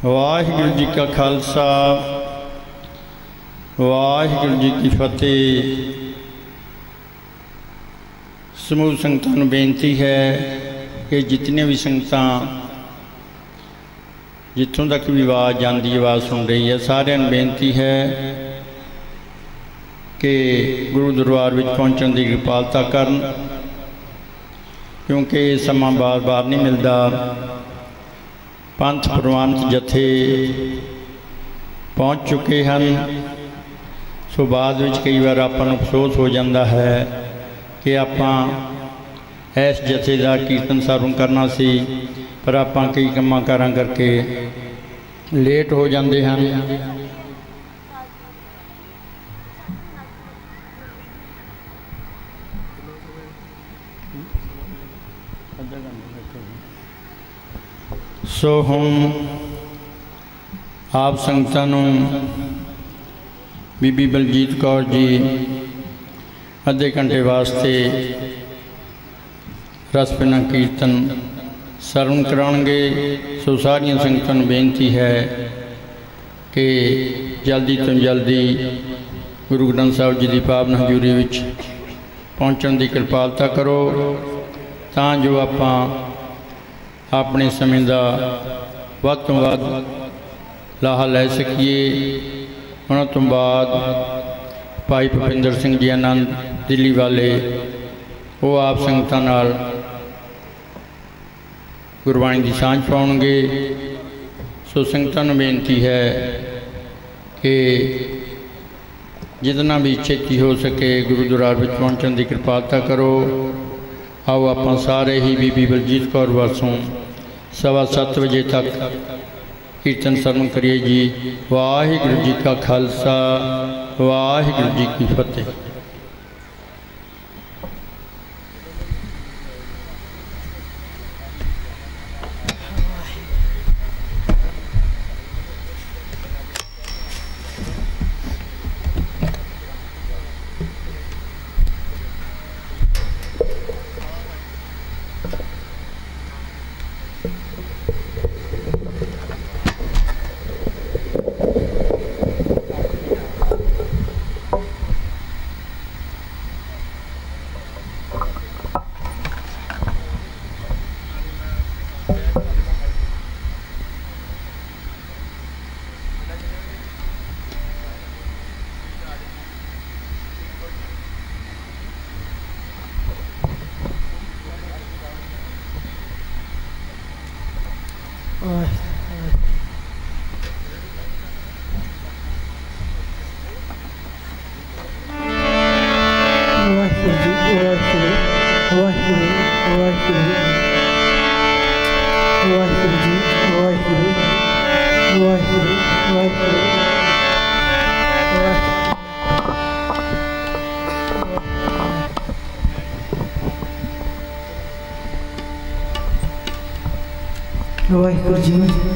वाहिगुरू जी का खालसा वाहिगुरू जी की फतेह। समूह संगतां नूं बेनती है कि जितने भी संगतां जितों तक भी आवाज़ जाती आवाज़ सुन रही है, सारिਆਂ ਨੂੰ बेनती है कि गुरु दरबार विच पहुँचण की कृपालता करन, क्योंकि समा बार बार नहीं मिलता। पंथ प्रवानत जथे पहुँच चुके हैं, सो बाद विच कई बार आपां नूं अफसोस हो जाता है कि आपां इस जथे का कीर्तन सरवण करना सी, पर आपां कई कामां कारां करके लेट हो जाते हैं। सो हुण आप संगतां नूं बीबी बलजीत कौर जी अद्धे घंटे वास्ते रस बिना कीर्तन सरवण कराउणगे। सो सारियां संगतां नूं बेनती है कि जल्दी तो जल्दी गुरु ग्रंथ साहिब जी की पावन हजूरी विच पहुँचण की कृपालता करो, तां जो आपां अपने समय का वध तो वध लाहा लै सकीए। उन्हां तो बाद भाई भुपिंदर सिंह जी आनंद दिल्ली वाले वो आप संगतां नाल गुरबाणी की सांझ पाउणगे। सो संगतां नूं बेनती है कि जितना भी छेती हो सके गुरु दरबार विच पहुँचण की कृपालता करो। आओ आपां सारे ही बीबी बलजीत कौर वासों 7:15 बजे तक कीर्तन सरवण करिए जी। वाहिगुरू जी का खालसा वाहिगुरू जी की फतेह। वाहिगुरू जी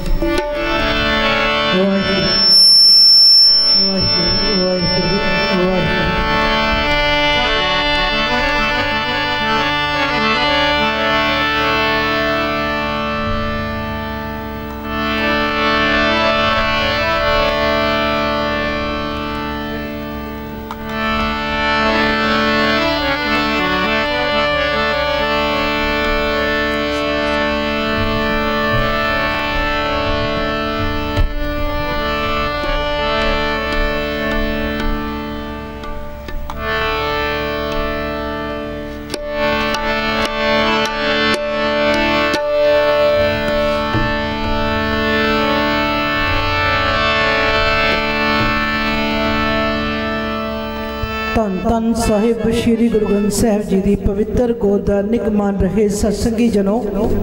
धन साहिब श्री गुरु ग्रंथ साहिब जी की पवित्र गोदा निगमान रहे सत्संगी जनों,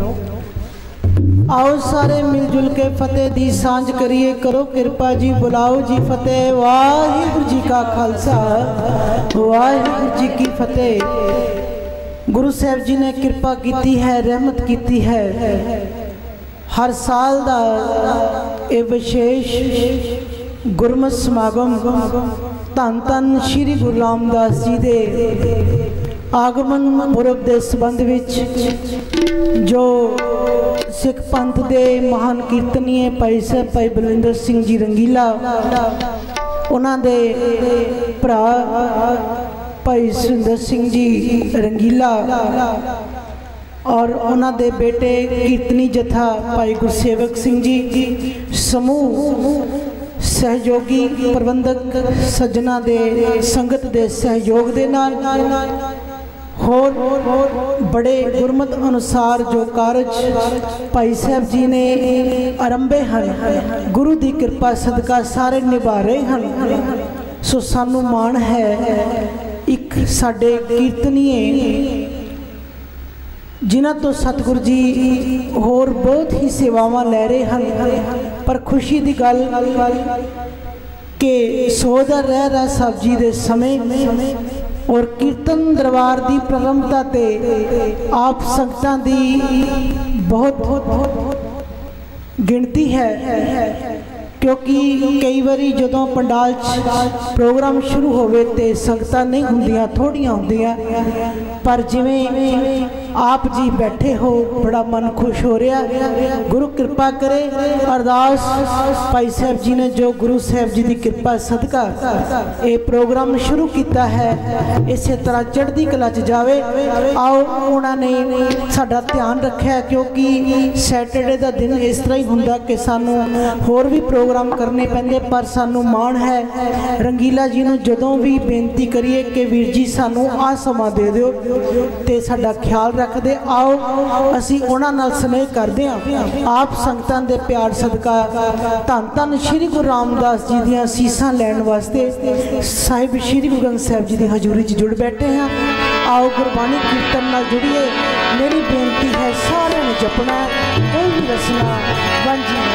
आओ सारे मिलजुल के फतेह दी सांझ करिए। करो कृपा जी, बुलाओ जी फतेह। वाहिगुरू जी का खालसा वाहिगुरू जी की फतेह। गुरु साहिब जी ने कृपा की है, रहमत की है। हर साल दा ये विशेष गुरमत समागम धन धन श्री गुरु रामदास जी दे आगमन पुरब के संबंध विच जो सिख पंथ के महान कीर्तनीय भाई साहब भाई बलविंदर सिंह जी रंगीला, उन्होंने भरा भाई सुंदर सिंह जी रंगीला और उन्होंने बेटे कीर्तनी जथा भाई गुरसेवक सिंह जी, समूह सहयोगी प्रबंधक सज्जना दे संगत दे सहयोग दे नाल होर बड़े गुरमत अनुसार जो कारज भाई साहब जी ने आरंभे हैं, गुरु की कृपा सदका सारे निभा रहे हैं। सो सानू माण है एक साडे कीर्तनीय जिन्हां तो सतगुरु जी होर बहुत ही सेवावां लै रहे हैं, पर खुशी की गल के सोहदर रह साहब जी के समय और कीर्तन दरबार की प्रारंभता ते आप संगतां दी बहुत गिनती है, क्योंकि कई बारी जदों पंडाल प्रोग्राम शुरू होवे ते संगतां नहीं हुंदियां, थोड़ियां हुंदियां, पर जिवें आप जी बैठे हो बड़ा मन खुश हो रहा। गुरु कृपा करे। अरदास भाई साहब जी ने जो गुरु साहब जी की कृपा सदका ये प्रोग्राम शुरू किया है, इस तरह चढ़ती कला च जावे। आओ उन्होंने साडा ध्यान रखा, क्योंकि सैटरडे का दिन इस तरह ही हुंदा कि सानू होर भी प्रोग्राम करने पैंदे, पर सानू माण है रंगीला जी नूं जदों भी बेनती करिए कि वीर जी सानू आ समा दे दिओ ते साडा ख्याल रखते। आओ असी उन्हां नाल स्नेह करते हैं। आप संगतां दे प्यार सदका धन धन श्री गुरु रामदास जी दियां सीसां लैण वास्ते साहिब श्री गुरु ग्रंथ साहिब जी की हजूरी च जुड़ बैठे हैं। आओ गुरबाणी कीर्तन नाल जुड़िए। मेरी बेनती है सारे ने जपना, कोई भी रसना वांझी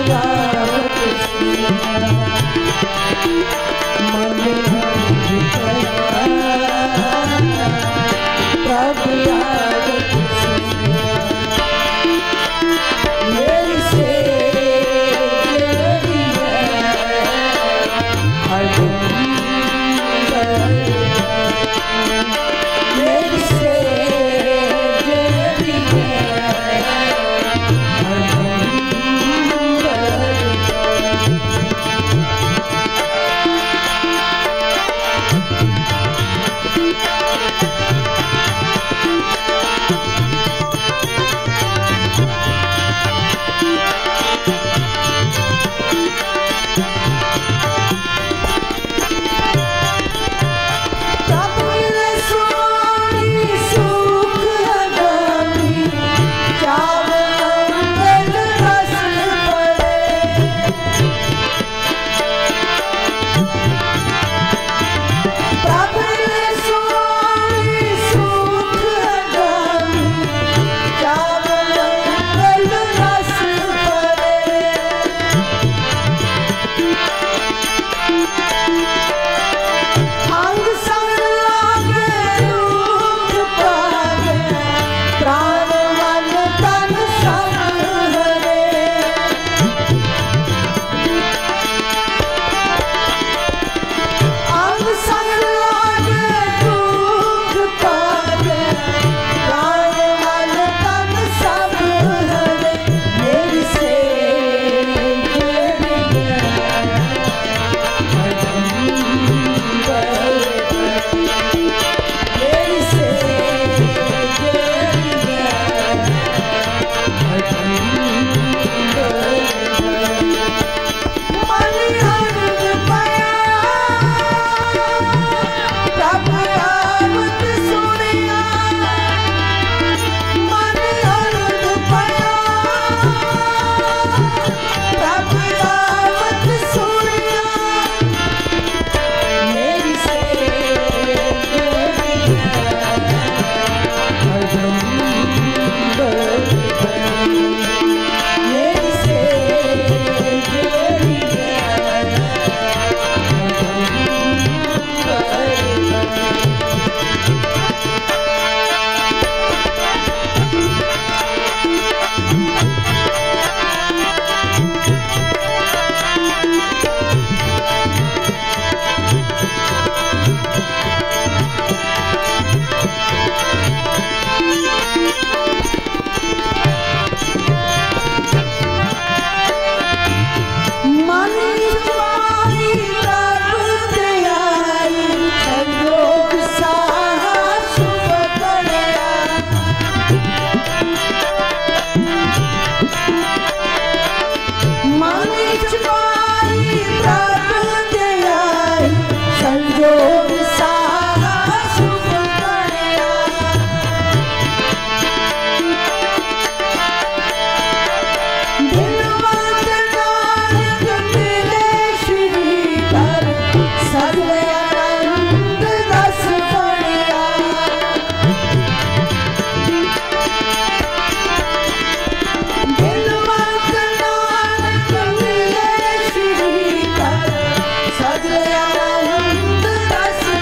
सजया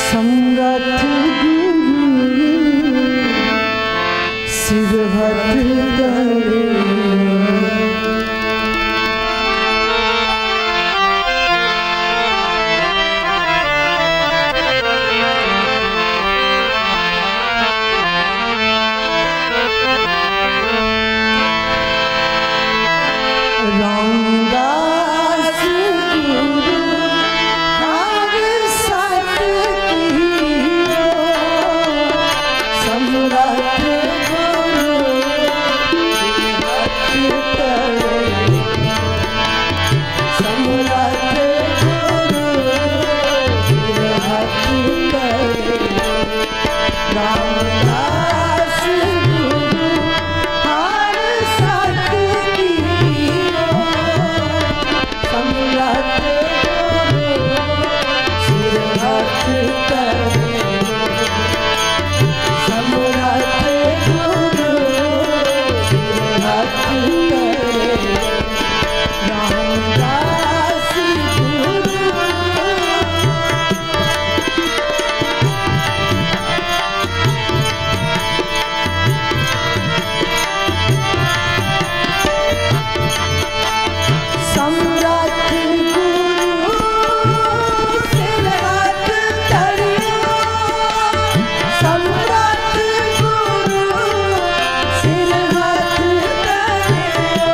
समरथ गुरु सिरहट करे रामदास गुरु हर सत कीयो समरथ गुरु सिरहट करे समरथ गुरु सिरहट करे रामदास गुरु हर सत कीयो समरथ गुरु सिरहट करे समरथ गुरु सिरहट करे रामदास गुरु समरथ गुरु सिरहट करियो समरथ गुरु सिरहट करियो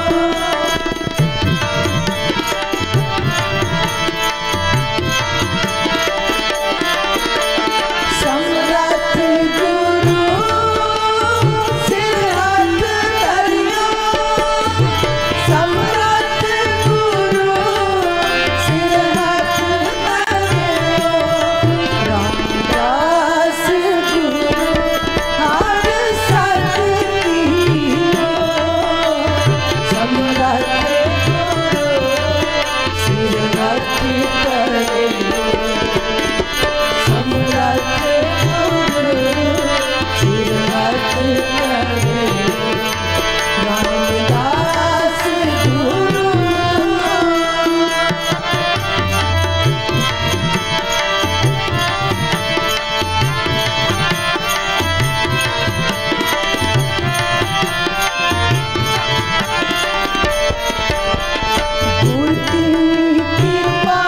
समरथ गुरु सिरहट करियो समरथ गुरु सिरहट करियो रामदास गुरु हर सत कीयो समरथ गुरु सिरहट करे समरथ गुरु सिरहट करे रामदास गुरु गुरु की कृपा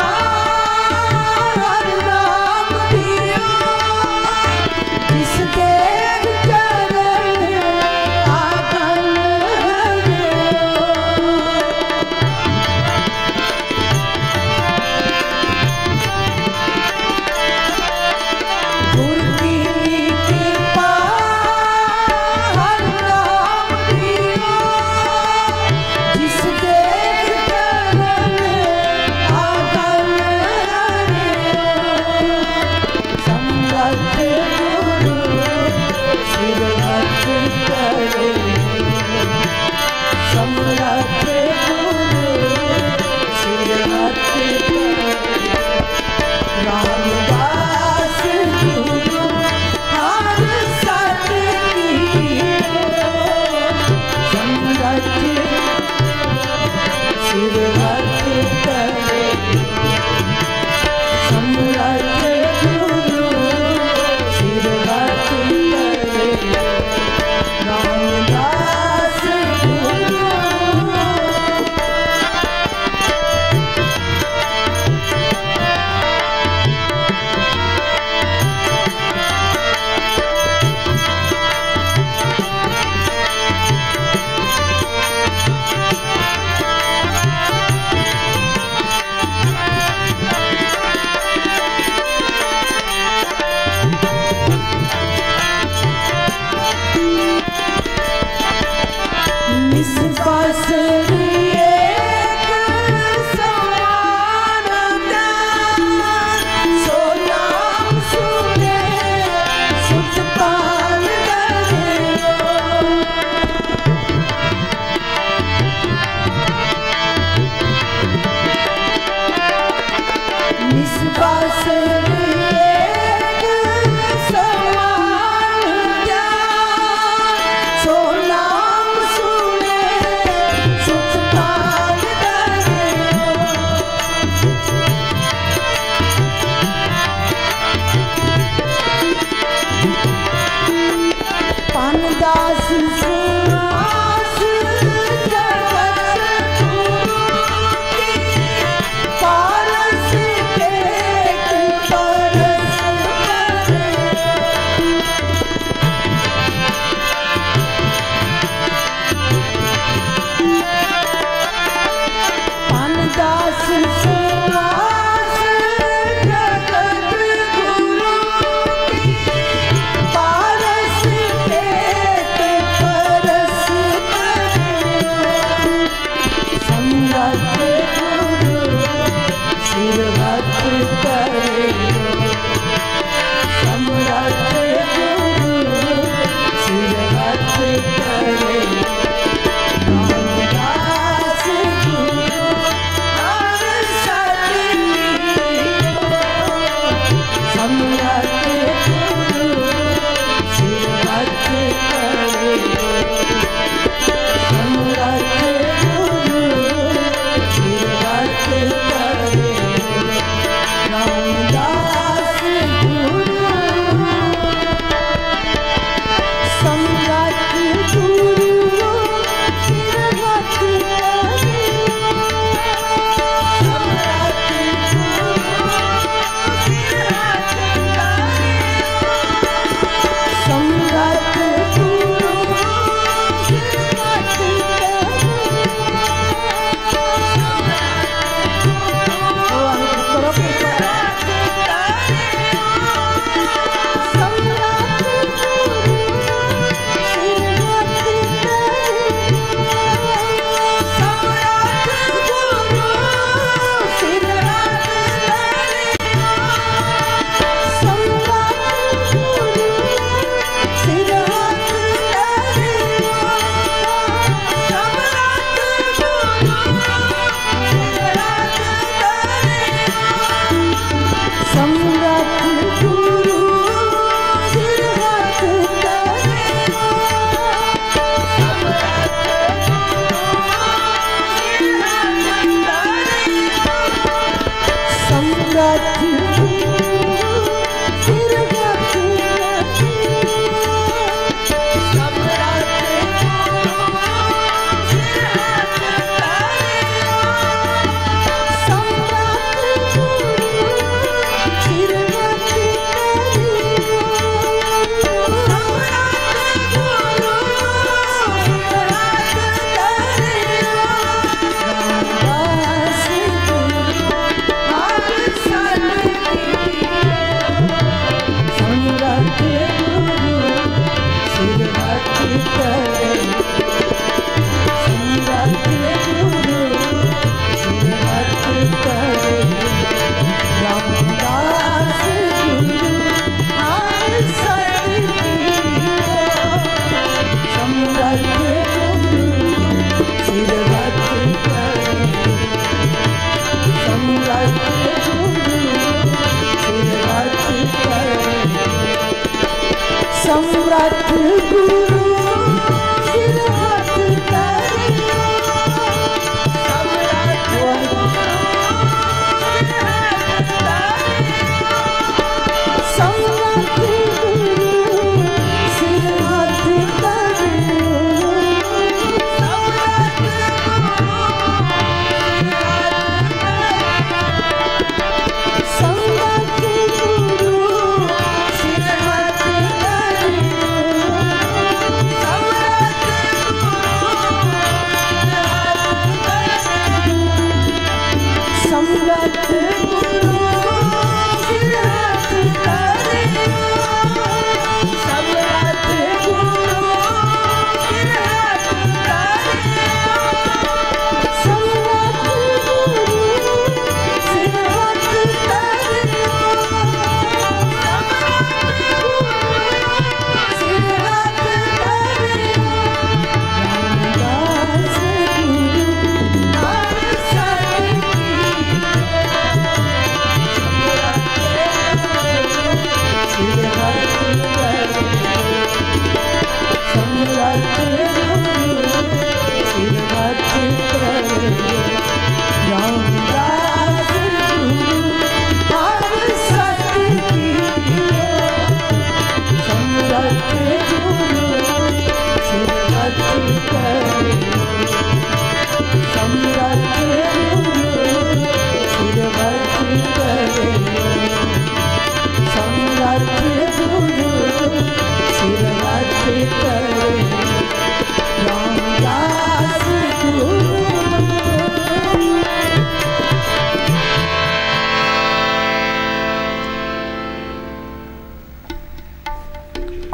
हर नाम दियो जिसके चरण आगन हरियो गुरु की कृपा हर नाम दियो जिसके चरण आगन हरियो समरथ गुरु सिरहट करे समरथ गुरु सिरहट करे रामदास गुरु हर सत कीयो समरथ सिरहट करे समरथ गुरु सिरहट करे रामदास गुरु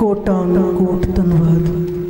कोटान कोट धन्यवाद।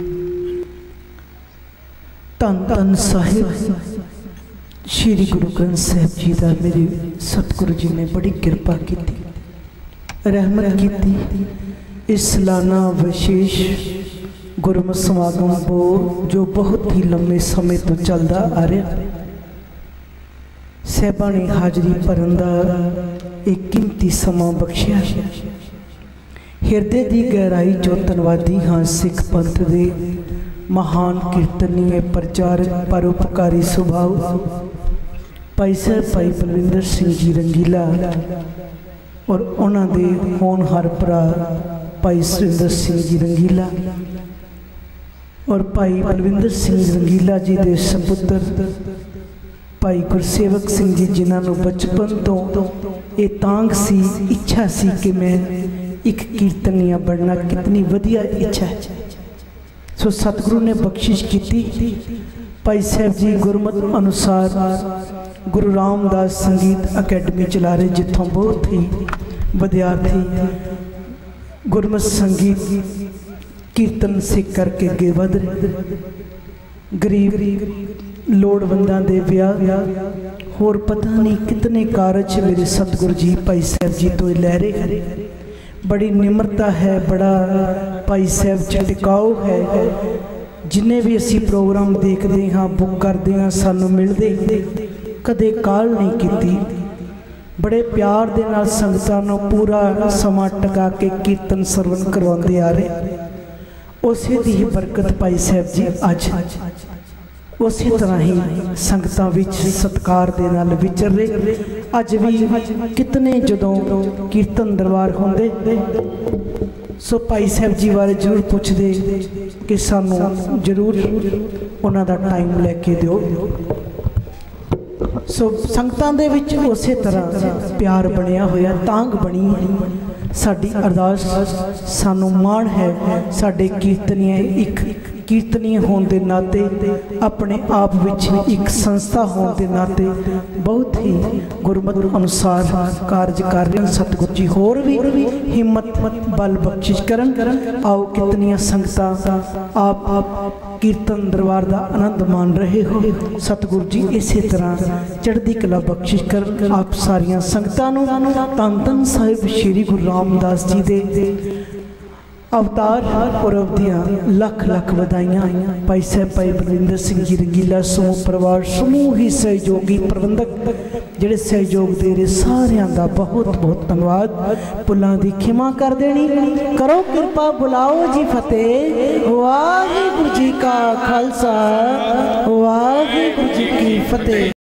धन धन साहिब श्री गुरु ग्रंथ साहिब जी का मेरे सतगुरु जी ने बड़ी कृपा की, रहमत की। इस सालाना विशेष गुरमत समागम को जो बहुत ही लंबे समय तो चलता आ रहा, साहिबां ने हाजरी भरन का एक कीमती समा बख्शिया। हिरदे की गहराई जो धन्यवादी हाँ सिख पंथ के महान कीर्तनीय प्रचारक परोपकारी सुभाव भाई साहब भाई बलविंदर सिंह जी रंगीला और उन्होंने होनहार भरा भाई सुरिंदर सिंह जी रंगीला और भाई बलविंदर सिंह रंगीला जी के सपुत्र भाई गुरसेवक सिंह जी, जिन्होंने बचपन तो ये तांग सी इच्छा सी कि मैं एक कीर्तनिया बनना, कितनी वधिया इच्छा है। सो सतगुरु ने बख्शिश की। भाई साहब जी गुरमत अनुसार गुरु रामदास संगीत अकेडमी चला रहे, जितों बहुत ही विद्यार्थी गुरमत संगीत कीर्तन सीख करके अगे वध रहे। गरीब लोड़वंदा दे विआह होर पता नहीं कितने कारज मेरे सतगुरु जी भाई साहब जी तो लै रहे हैं। बड़ी निम्रता है, बड़ा भाई साहब च टिकाऊ है। जिन्हें भी असी प्रोग्राम देखते हाँ बुक करते हाँ सानू मिलते कदे काल नहीं की। बड़े प्यार दे नाल संगतां नूं पूरा समा टका के कीर्तन सरवण करवाते आ रहे। उसे दी ही बरकत भाई साहब जी अज उसी तरह ही संगतां विच सत्कार दे नाल विचर रहे। अज भी कितने जदों कीर्तन दरबार होंदे सो भाई साहब जी बारे जरूर पूछते कि सानू जरूर उन्हां दा टाइम लैके दिओ। सो संगतां दे विच उसे तरह प्यार बनिया होया, तांग बनी। साडी अरदास सानू माण है साडे कीर्तनीय एक कीर्तनीय होने के नाते अपने आप विच एक संस्था होने के नाते बहुत ही गुरमत अनुसार कार्य कर रहे हैं। सतगुरु जी होर भी हिम्मत बल बख्शिश करन। आओ कितनियां संगतां आप कीर्तन दरबार का आनंद मान रहे हो। सतगुरु जी इसी तरह चढ़ती कला बख्शिश करन। आप सारिया संगतां नूं धन धन साहिब श्री गुरु रामदास जी दे अवतार पुरब दियाँ लख लख बधाइयाँ। भाई साहब भाई बलविंदर सिंह जी रंगीला समूह परिवार समूह ही सहयोगी प्रबंधक जिहड़े सहयोग दे रहे सारियां दा बहुत बहुत धन्यवाद। भुलां दी खिमा कर देनी, करो कृपा बुलाओ जी फतेह। वाहिगुरू जी का खालसा वाहिगुरू जी की फतेह।